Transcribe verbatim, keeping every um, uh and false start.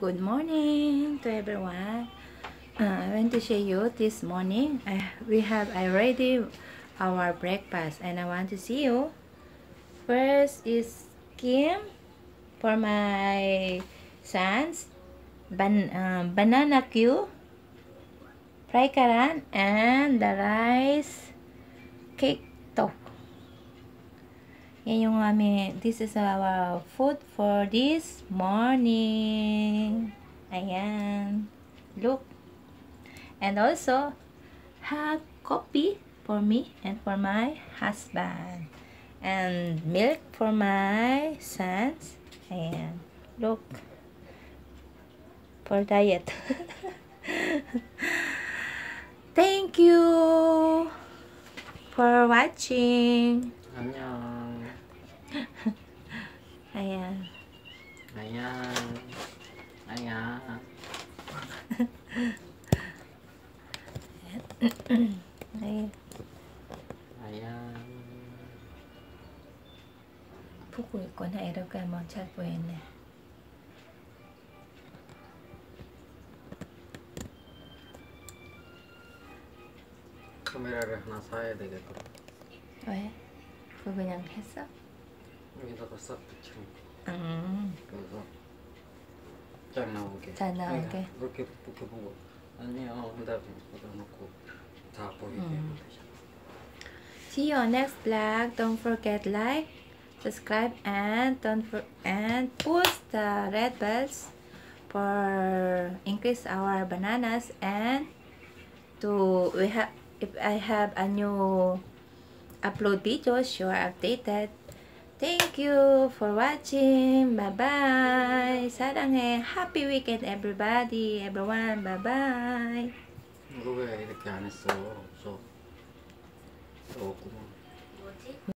good morning to everyone. Uh, I want to show you this morning. I, we have already our breakfast, and I want to see you. First is Kim for my sons, ban uh, banana Q, fried karan, and the rice cake top. Yan yung aming, this is our food for this morning. Ayan. Look. And also, have coffee for me and for my husband. And milk for my sons. Ayan. Look. For diet. Thank you for watching. 안녕. Ayan. Ayan. Ayan. Ayan. Ayan. 보고 있거나 이렇게 하면 잘 보이네. 카메라를 하나 사야 되겠다. 왜? 그거 그냥 했어? 여기다가 싹 붙이고. 음. 그래서 잘 나오게. 잘 나오게. 이렇게 이렇게 보고 안녕. 그다음에 꽂아놓고 다 보이게 음. 하면 되죠. See you on next vlog. Don't forget like, subscribe, and don't for and push the red bells for increase our bananas, and to we have if I have a new upload videos, you are updated. Thank you for watching. Bye bye. 사랑해. Happy weekend, everybody. Everyone. Bye bye. 이거 왜 이렇게 안 했어? 없어. 없구만.